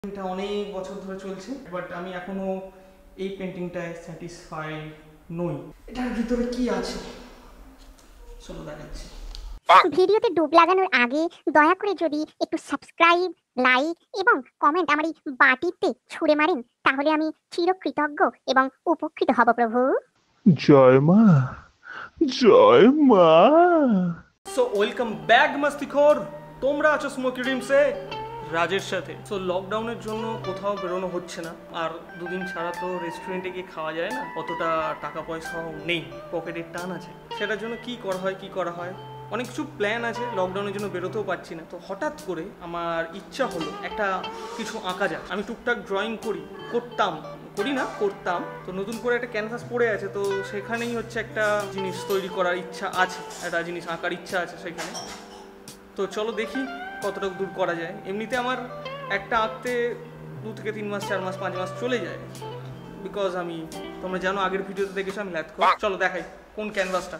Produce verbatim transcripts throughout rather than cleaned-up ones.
এটা অনেক বছর ধরে চলছে, বাট আমি এখনো এই পেন্টিংটায় স্যাটিসফাই নই। এটার ভিতরে কি আছে চলো দেখাচ্ছি। ভিডিওতে ডুব লাগানোর আগে দয়া করে যদি একটু সাবস্ক্রাইব, লাইক এবং কমেন্ট আমার এই বাটিতে ছুঁড়ে মারেন তাহলে আমি চিরকৃতজ্ঞ এবং উপকৃত হব প্রভু। জয় মা, জয় মা। সো ওয়েলকাম ব্যাক মাস্তিখোর, তোমরা আছো স্মোকি ড্রিমসে রাজের সাথে। সো লকডাউনের জন্য কোথাও বেরোনো হচ্ছে না, আর দুদিন ছাড়া তো রেস্টুরেন্টে গিয়ে খাওয়া যায় না, অতটা টাকা পয়সাও নেই, পকেটের টান আছে। সেটার জন্য কি করা হয় কি করা হয় অনেক কিছু প্ল্যান আছে, লকডাউনের জন্য বেরোতেও পারছি না। তো হঠাৎ করে আমার ইচ্ছা হলো একটা কিছু আঁকা যাক। আমি টুকটাক ড্রয়িং করি, করতাম করি না করতাম তো নতুন করে একটা ক্যানভাস পড়ে আছে, তো সেখানেই হচ্ছে একটা জিনিস তৈরি করার ইচ্ছা আছে, একটা জিনিস আঁকার ইচ্ছা আছে সেখানে। তো চলো দেখি কতটা দূর করা যায়। এমনিতে আমার একটা আঁকতে দু থেকে তিন মাস, চার মাস, পাঁচ মাস চলে যায়, বিকজ আমি, তোমরা জানো আগের ভিডিওতে দেখেছো আমি ল্যাথ করি। চলো দেখাই কোন ক্যানভাসটা।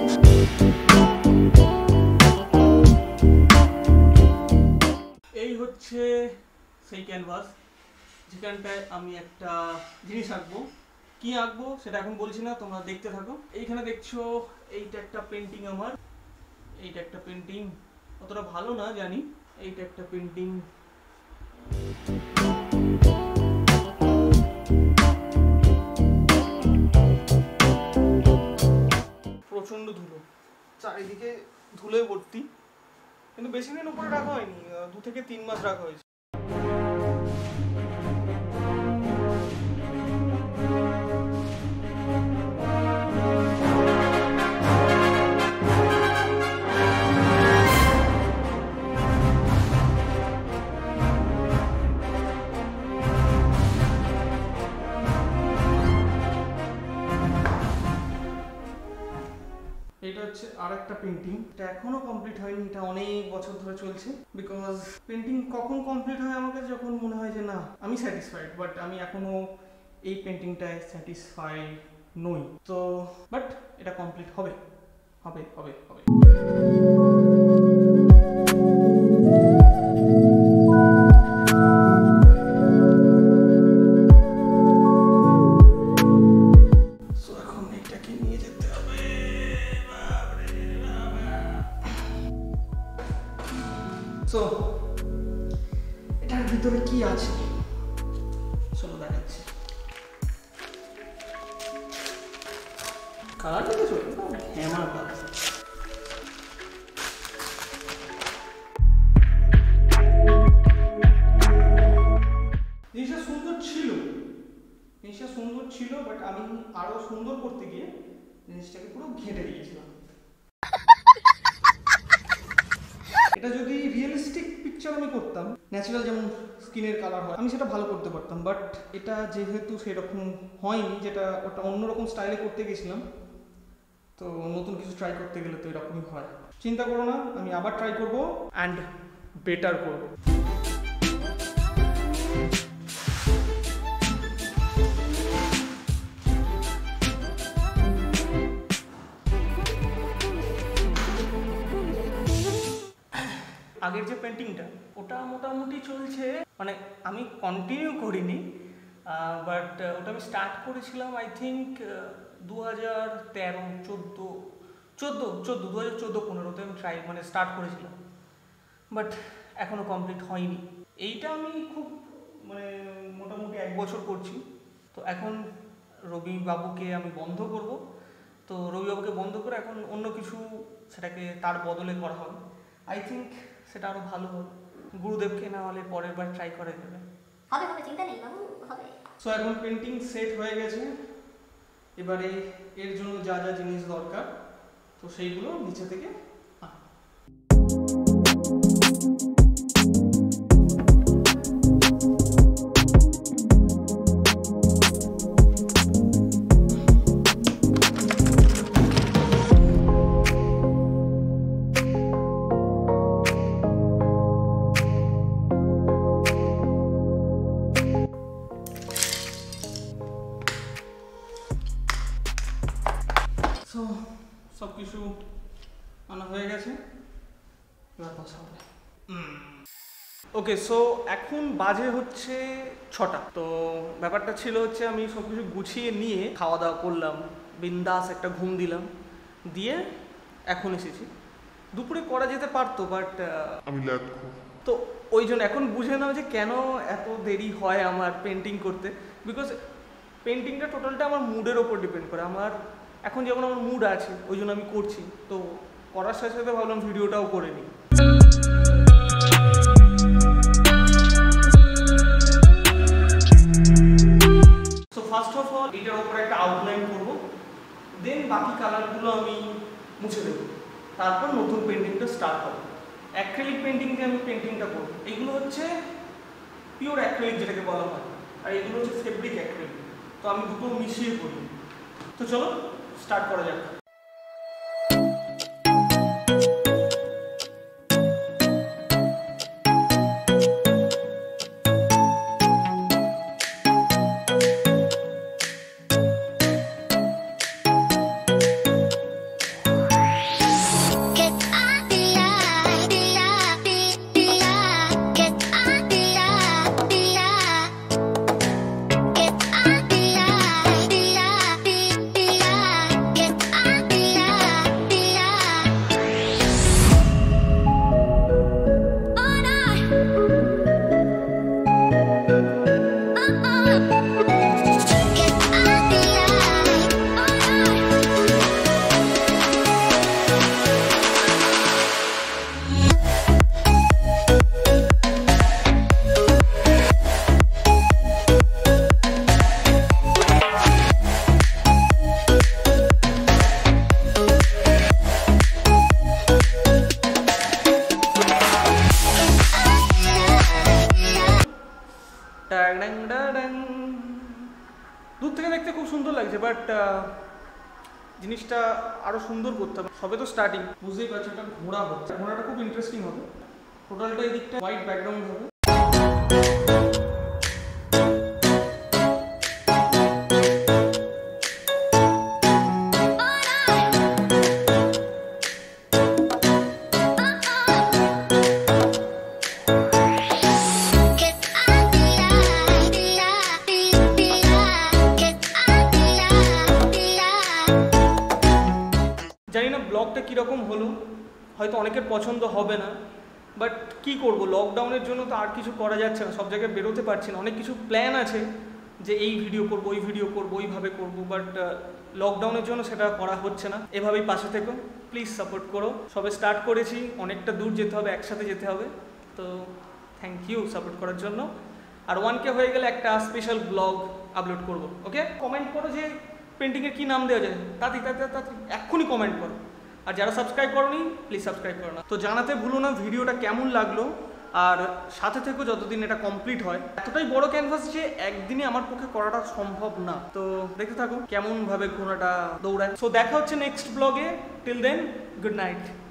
এই হচ্ছে সেই ক্যানভাস যেখানটায় আমি একটা জিনিস আঁকবো। কি আঁকবো সেটা এখন বলছি না, তোমরা দেখতে থাকো। এইখানে দেখছো এইটা একটা পেন্টিং আমার, এইটা একটা পেন্টিং, অতটা ভালো না জানি। এইটা একটা পেন্টিং, প্রচন্ড ধুলো, চারিদিকে ধুলোয় ভর্তি, কিন্তু বেশি দিন উপরে রাখা হয়নি, দু থেকে তিন মাস রাখা হয়েছে। এটা হচ্ছে আর একটা পেন্টিং, এটা এখনো কমপ্লিট হয়নি, এটা অনেক বছর ধরে চলছে। বিকজ পেন্টিং কখন কমপ্লিট হয় আমার কাছে, যখন মনে হয় যে না আমি স্যাটিসফাইড, বাট আমি এখনো এই পেন্টিংটায় স্যাটিসফাই নই। তো বাট এটা কমপ্লিট হবে হবে হবে হবে। সো এটার ভিতরে কি আছে চলো দেখাচ্ছি। কালার দেখেছো, হ্যামার কালার। জিনিসটা সুন্দর ছিল, জিনিসটা সুন্দর ছিল, বাট আমি আরো সুন্দর করতে গিয়ে জিনিসটাকে পুরো ঘেঁটে দিয়েছিলাম। এটা যদি রিয়েলিস্টিক পিকচার আমি করতাম, ন্যাচারাল যেমন স্কিনের কালার হয়, আমি সেটা ভালো করতে পারতাম। বাট এটা যেহেতু সেরকম হয়নি, যেটা ওটা অন্যরকম স্টাইলে করতে গেছিলাম, তো নতুন কিছু ট্রাই করতে গেলে তো এরকমই হয়। চিন্তা করো না, আমি আবার ট্রাই করব অ্যান্ড বেটার করব। আগের যে পেন্টিংটা ওটা মোটামুটি চলছে, মানে আমি কন্টিনিউ করিনি, বাট ওটা আমি স্টার্ট করেছিলাম আই থিঙ্ক দু হাজার তেরো চোদ্দো চোদ্দো চোদ্দো দু হাজার চোদ্দো পনেরোতে আমি ট্রাই মানে স্টার্ট করেছিলাম, বাট এখনও কমপ্লিট হয়নি। এইটা আমি খুব মানে মোটামুটি এক বছর করছি। তো এখন রবি বাবুকে আমি বন্ধ করব, তো রবি বাবুকে বন্ধ করে এখন অন্য কিছু সেটাকে তার বদলে করা হবে। আই থিঙ্ক সেটা আরো ভালো হবে, গুরুদেবকে না হলে পরের বার ট্রাই করে দেবে। হবে হবে, চিন্তা নেই বাবু, হবে। সো এখন পেন্টিং সেট হয়ে গেছে, এবারে এর জন্য যা যা জিনিস দরকার তো সেইগুলো নিচে থেকে সো সব কিছু আনা হয়ে গেছে, এবার বসা হবে। ওকে, সো এখন বাজে হচ্ছে ছটা। তো ব্যাপারটা ছিল হচ্ছে আমি সব কিছু গুছিয়ে নিয়ে খাওয়া দাওয়া করলাম, বিন্দাস একটা ঘুম দিলাম, দিয়ে এখন এসেছি। দুপুরে করা যেতে পারতো, বাট আমি ল্যাটখো। তো ওই জন্য এখন বুঝে নাও যে কেন এত দেরি হয় আমার পেন্টিং করতে। বিকজ পেন্টিংটা টোটালটা আমার মুডের ওপর ডিপেন্ড করে। আমার এখন যেমন আমার মুড আছে ওই জন্য আমি করছি, তো করার সাথে সাথে ভাবলাম ভিডিওটাও করে নিই। সো ফার্স্ট অফ অল এটার ওপরে একটা আউটলাইন করবো, দেন বাকি কালারগুলো আমি মুছে দেবো, তারপর নতুন পেন্টিংটা স্টার্ট হবে। অ্যাক্রিলিক পেন্টিং দিয়ে আমি পেন্টিংটা করবো। এগুলো হচ্ছে পিওর অ্যাক্রিলিক যেটাকে বলা হয়, আর এগুলো হচ্ছে ফেব্রিক অ্যাক্রিলিক। তো আমি দুটো মিশিয়ে করি। তো চলো স্টার্ট করা যাক। দূর থেকে দেখতে খুব সুন্দর লাগছে, বাট জিনিসটা আরো সুন্দর করতে হবে। সবে তো স্টার্টিং, বুঝতেই পারছো একটা ঘোড়া হচ্ছে। ঘোড়াটা খুব ইন্টারেস্টিং হবে। টোটালটা এই দিকটা হোয়াইট ব্যাকগ্রাউন্ড হবে। জানি না ব্লগটা কীরকম হলো, হয়তো অনেকের পছন্দ হবে না, বাট কি করব, লকডাউনের জন্য তো আর কিছু করা যাচ্ছে না, সব জায়গায় বেরোতে পারছি না। অনেক কিছু প্ল্যান আছে যে এই ভিডিও করব, ওই ভিডিও করব, ওইভাবে করব, বাট লকডাউনের জন্য সেটা করা হচ্ছে না। এভাবেই পাশে থেকো, প্লিজ সাপোর্ট করো। সবে স্টার্ট করেছি, অনেকটা দূর যেতে হবে, একসাথে যেতে হবে। তো থ্যাংক ইউ সাপোর্ট করার জন্য। আর ওয়ান কে হয়ে গেলে একটা স্পেশাল ব্লগ আপলোড করব। ওকে, কমেন্ট করো যে পেন্টিংয়ের কী নাম দেওয়া যায়, তাড়াতাড়ি তাড়াতাড়ি তাড়াতাড়ি এক্ষুনি কমেন্ট করো। আর যারা সাবস্ক্রাইব করোনি প্লিজ সাবস্ক্রাইব করো না। তো জানাতে ভুলো না ভিডিওটা কেমন লাগলো, আর সাথে থেকো যতদিন এটা কমপ্লিট হয়। এতটাই বড় ক্যানভাস যে একদিনে আমার পক্ষে করাটা সম্ভব না। তো দেখতে থাকো কেমন ভাবে ঘোড়াটা দৌড়ায়। সো দেখা হচ্ছে নেক্সট ব্লগে। Till then, good night.